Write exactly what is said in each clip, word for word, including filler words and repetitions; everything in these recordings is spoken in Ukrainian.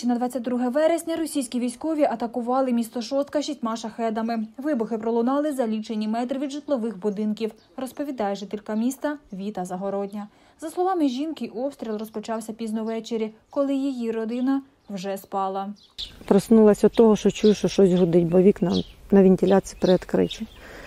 на двадцять друге вересня російські військові атакували місто Шостка шістьма шахедами. Вибухи пролунали за лічені метри від житлових будинків, розповідає жителька міста Віта Загородня. За словами жінки, обстріл розпочався пізно ввечері, коли її родина вже спала. Проснулася від того, що чую, що щось гудить, бо вікна на вентиляції приоткриті.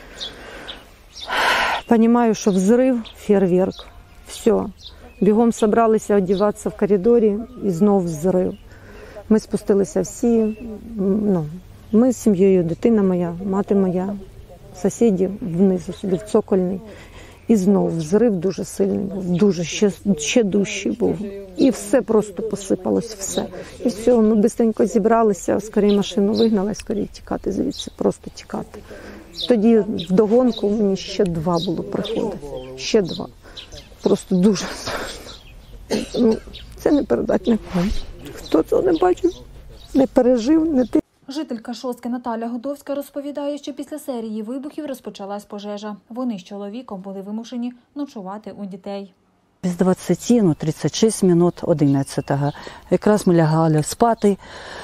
Розумію, що взрив, фейерверк, все. Бігом зібралися одягатися в коридорі і знов взрив. Ми спустилися всі, ну, ми з сім'єю, дитина моя, мати моя, сусіди внизу, сюди в цокольний. І знов взрив дуже сильний був, дуже, ще, ще дужчий був. І все просто посипалось, все. І все, ми швидко зібралися, скоріше машину вигнали, скоріше тікати звідси, просто тікати. Тоді вдогонку мені ще два було приходи, ще два. Просто дуже страшно. Ну, це не передати нікому. Хто цього не бачив, не пережив, не ти. Жителька Шостки Наталя Гудовська розповідає, що після серії вибухів розпочалась пожежа. Вони з чоловіком були вимушені ночувати у дітей. Без двадцяти, ну тридцять шість минут одинадцятого. Якраз ми лягали спати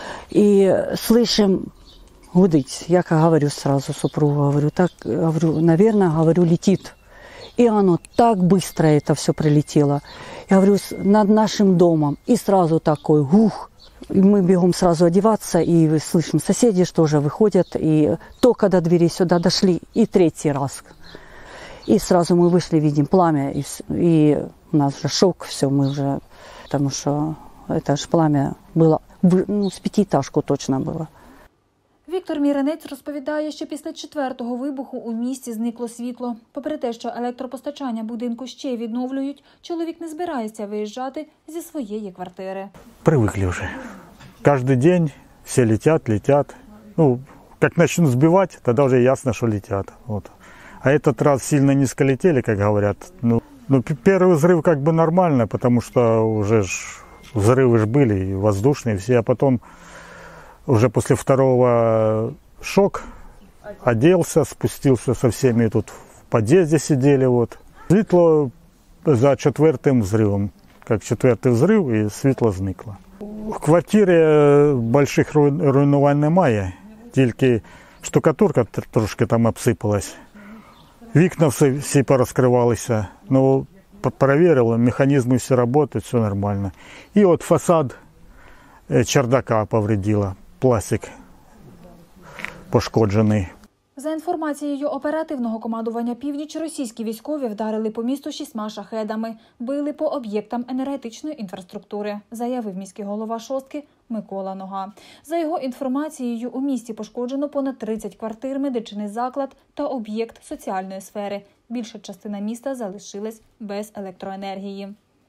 і слышим гудить. Я говорю сразу супругу, говорю, так, говорю, наверное, говорю, летит. И оно так быстро это все прилетело. Я говорю, над нашим домом. И сразу такой гух. И мы бегом сразу одеваться, и слышим, соседи что же выходят. И только до двери сюда дошли, и третий раз. И сразу мы вышли, видим пламя, и, и у нас уже шок, все, мы уже, потому что это же пламя было, ну, с пятиэтажку точно было. Віктор Міренець розповідає, що після четвертого вибуху у місті зникло світло. Попри те, що електропостачання будинку ще відновлюють, чоловік не збирається виїжджати зі своєї квартири. Привикли вже. Кожен день всі летять, летять. Ну, як почнуть збивати, тоді вже ясно, що летять. Вот. А этот раз сильно низко летели, как говорят. Ну, ну, первый взрыв как бы нормально, потому что уже ж взрывы ж были, и воздушные все, а потом уже после второго шок, оделся, спустился со всеми, тут в подъезде сидели. Вот. Світло за четвертым взрывом, как четвертый взрыв, и світло зникло. В квартирі больших руйнувань немає, тільки штукатурка трошки там обсипалась. Вікна всі, всі порозкривалися, ну, перевірили, механізми всі працюють, все нормально. І от фасад чердака повредило. Пластик пошкоджений. За інформацією оперативного командування «Північ», російські військові вдарили по місту шістьма шахедами, били по об'єктам енергетичної інфраструктури, заявив міський голова Шостки Микола Нога. За його інформацією, у місті пошкоджено понад тридцять квартир, медичний заклад та об'єкт соціальної сфери. Більша частина міста залишилась без електроенергії.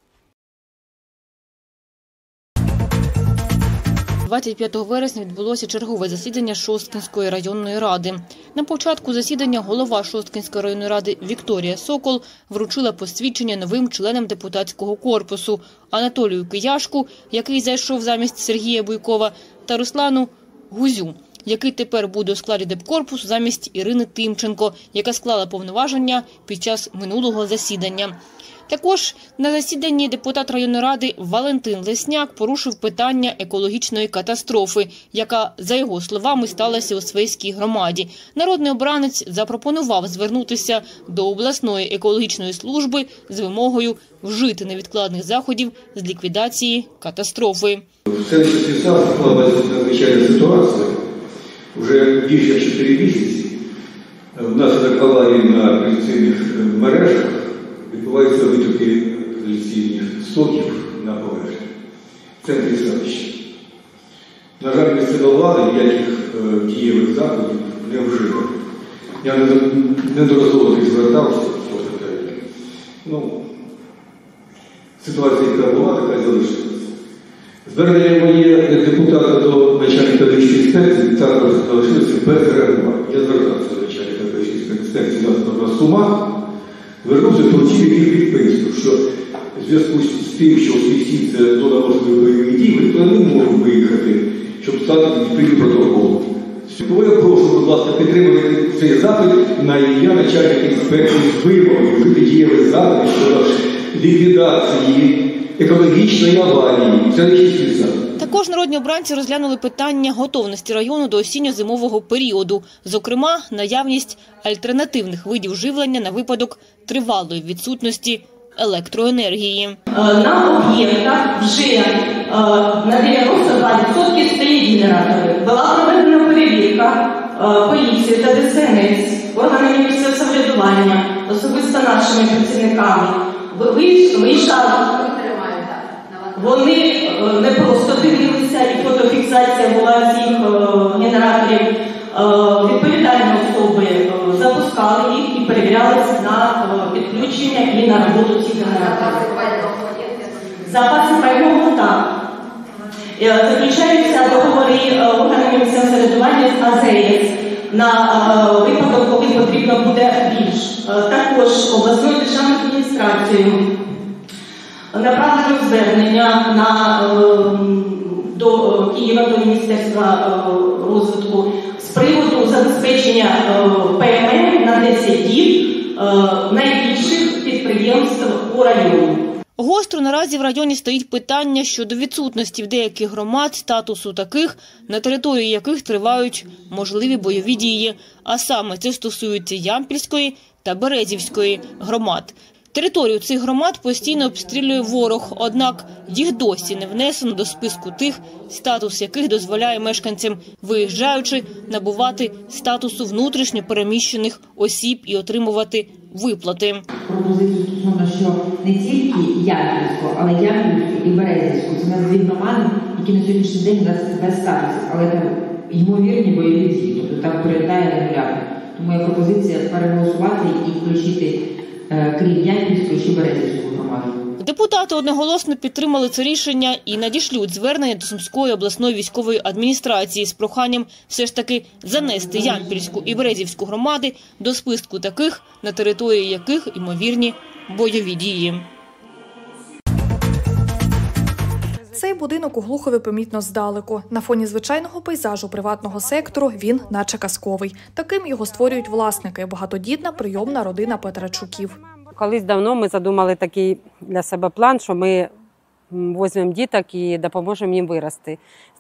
двадцять п'ятого вересня відбулося чергове засідання Шосткинської районної ради. На початку засідання голова Шосткинської районної ради Вікторія Сокол вручила посвідчення новим членам депутатського корпусу Анатолію Кияшку, який зайшов замість Сергія Буйкова, та Руслану Гузю, який тепер буде у складі депкорпусу замість Ірини Тимченко, яка склала повноваження під час минулого засідання. Також на засіданні депутат районної ради Валентин Лесняк порушив питання екологічної катастрофи, яка, за його словами, сталася у Свейській громаді. Народний обранець запропонував звернутися до обласної екологічної служби з вимогою вжити невідкладних заходів з ліквідації катастрофи. В центрі Свіса склалася надзвичайна ситуація. Вже більше чотири місяці внаслідок аварії на каналізаційних мережах відбуваються витоки каналізаційних стоків на поверхні в центрі селища. На жаль, місцева влада ніяких е, дієвих заходів не вжила. Я неодноразово не звертався до цього питання. Ну, ситуація, яка була, така і залишилася. Звернення моє депутата до начальника вищої інспекції також залишилося без реагування. Я звертався до начальника вищої інспекції на Сума, звернувся до яких підписів, що в зв'язку з тим, що освітці це зона можливих бойових дій, ми туди не можемо виїхати, щоб стати відповідним протоколом. Тому я прошу, будь ласка, підтримувати цей запит на ім'я начальника інспекції з вимогою вжити дієвих заходів щодо ліквідації екологічної аварії. Це не чистий запит. Також народні обранці розглянули питання готовності району до осінньо-зимового періоду. Зокрема, наявність альтернативних видів живлення на випадок тривалої відсутності електроенергії. На об'єктах вже на дев'яносто два відсотки стоять генератори. Була проведена перевірка поліції та Де Ес Ен Ес, органами місцевого самоврядування, особисто нашими працівниками. Виїжджали. Вони не просто дивилися, і фотофіксація була цих генераторів. Відповідальні особи запускали їх і перевірялися на підключення і на роботу цих генераторів. Запаси пального так. Заключаються договори органами місцевого самоврядування з А З Е С на випадок, коли потрібно буде більш. Також обласною державною адміністрацією направлено звернення на, до Києва, до Міністерства розвитку з приводу забезпечення Пе Ем Е на десять діб найбільших підприємств по району. Гостро наразі в районі стоїть питання щодо відсутності в деяких громад статусу таких, на території яких тривають можливі бойові дії. А саме це стосується Ямпільської та Березівської громад. Територію цих громад постійно обстрілює ворог, однак їх досі не внесено до списку тих, статус яких дозволяє мешканцям, виїжджаючи, набувати статусу внутрішньо переміщених осіб і отримувати виплати. Пропозицію стосовно, що не тільки Ямпільську, але Ямпільську і Березівську. Це у нас дві громади, які на сьогоднішній день без статусу, але там ймовірні бойові дії, тобто там перелітає регулярно. Тому є пропозиція переголосувати і включити крім Ямпільської, ще Березівську громаду. Депутати одноголосно підтримали це рішення і надішлють звернення до Сумської обласної військової адміністрації з проханням все ж таки занести Ямпільську і Березівську громади до списку таких, на території яких ймовірні бойові дії. Цей будинок у Глухові помітно здалеку. На фоні звичайного пейзажу приватного сектору він наче казковий. Таким його створюють власники – багатодітна прийомна родина Петрачуків. Колись давно ми задумали такий для себе план, що ми візьмемо діток і допоможемо їм вирости.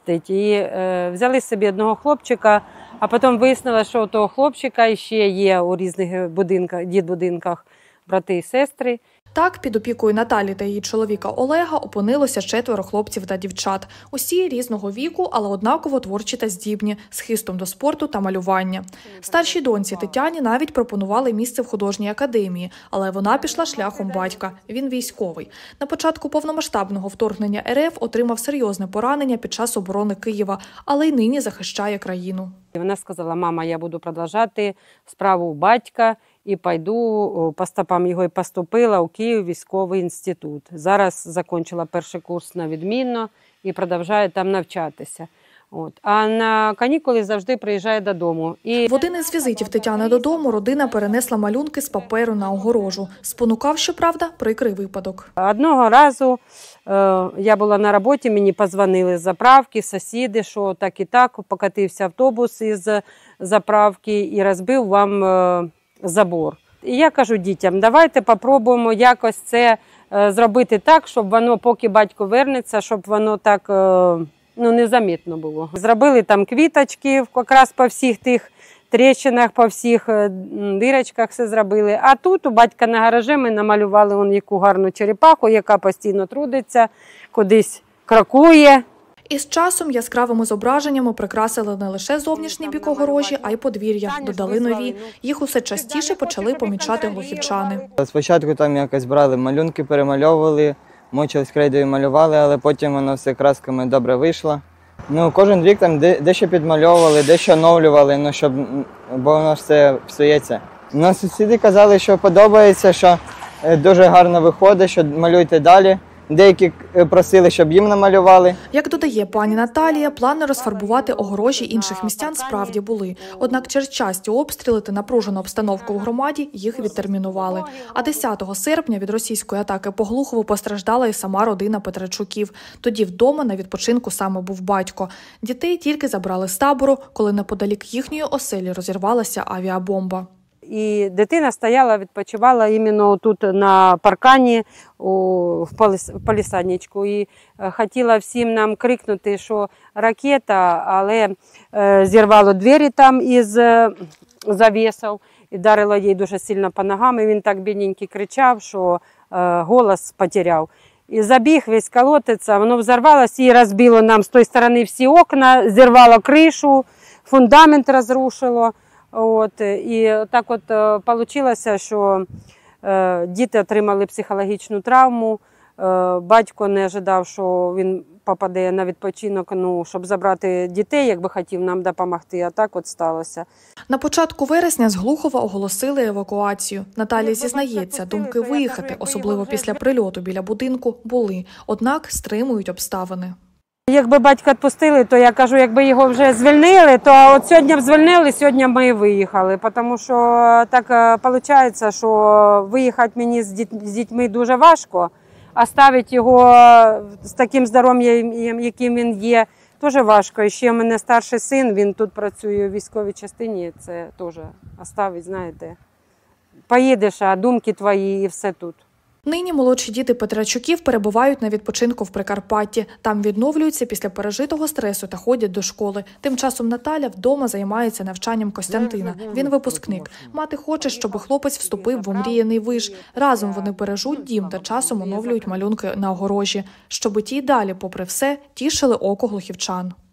І е, взяли собі одного хлопчика, а потім вияснили, що у того хлопчика ще є у різних будинках, дітбудинках брати і сестри. Так, під опікою Наталі та її чоловіка Олега опинилося четверо хлопців та дівчат. Усі різного віку, але однаково творчі та здібні, з хистом до спорту та малювання. Старшій доньці Тетяні навіть пропонували місце в художній академії, але вона пішла шляхом батька. Він військовий. На початку повномасштабного вторгнення Ер Еф отримав серйозне поранення під час оборони Києва, але й нині захищає країну. Вона сказала: мама, я буду продовжувати справу батька і пойду по стопам його, і поступила у Київ військовий інститут. Зараз закінчила перший курс на відмінно і продовжує там навчатися. От. А на канікули завжди приїжджає додому. І... В один із візитів Тетяни додому родина перенесла малюнки з паперу на огорожу. Спонукав, щоправда, прикрий випадок. Одного разу е, я була на роботі, мені подзвонили з заправки, сусіди, що так і так, покатився автобус із заправки і розбив вам е, забор. І я кажу дітям: давайте попробуємо якось це е, зробити так, щоб воно, поки батько вернеться, щоб воно так... Е, Ну, незамітно було. Зробили там квіточки, якраз по всіх тих тріщинах, по всіх дирочках все зробили. А тут у батька на гаражі ми намалювали он яку гарну черепаху, яка постійно трудиться, кудись крокує. І з часом яскравими зображеннями прикрасили не лише зовнішній бік огорожі, а й подвір'я. Додали нові. Їх усе частіше почали помічати глухівчани. Спочатку там якось брали малюнки, перемальовували, мочились крейдою, малювали, але потім воно все красками добре вийшло. Ну, кожен рік там дещо підмальовували, дещо оновлювали, ну, щоб, бо воно все псується. Ну, сусіди казали, що подобається, що дуже гарно виходить, що малюйте далі. Деякі просили, щоб їм намалювали. Як додає пані Наталія, плани розфарбувати огорожі інших містян справді були. Однак через часті обстріли та напружену обстановку в громаді їх відтермінували. А десятого серпня від російської атаки по Глухову постраждала і сама родина Петрачуків. Тоді вдома на відпочинку саме був батько. Дітей тільки забрали з табору, коли неподалік їхньої оселі розірвалася авіабомба. і дитина стояла, відпочивала іменно тут на паркані у, в поліс, полісадничку. І е, хотіла всім нам крикнути, що ракета, але е, зірвало двері там із е, завісів і вдарило їй дуже сильно по ногам. І він так бідненький кричав, що е, голос потеряв. І забіг весь колотиться, воно взорвалося і розбило нам з тої сторони всі окна, зірвало кришу, фундамент розрушило. От, і так от вийшло, що е, діти отримали психологічну травму, е, батько не ожидав, що він попаде на відпочинок, ну, щоб забрати дітей, якби хотів нам допомогти, а так от сталося. На початку вересня з Глухова оголосили евакуацію. Наталія зізнається, думки виїхати, особливо після прильоту біля будинку, були, однак стримують обставини. Якби батька відпустили, то я кажу, якби його вже звільнили, то от сьогодні б звільнили, сьогодні ми і виїхали. Тому що так виходить, що виїхати мені з дітьми дуже важко, а ставити його з таким здоров'ям, яким він є, теж важко. І ще в мене старший син, він тут працює у військовій частині, це теж оставить, знаєте. Поїдеш, а думки твої і все тут. Нині молодші діти Петрачуків перебувають на відпочинку в Прикарпатті. Там відновлюються після пережитого стресу та ходять до школи. Тим часом Наталя вдома займається навчанням Костянтина. Він випускник. Мати хоче, щоб хлопець вступив в омріяний виш. Разом вони бережуть дім та часом оновлюють малюнки на огорожі, щоб ті й далі, попри все, тішили око глухівчан.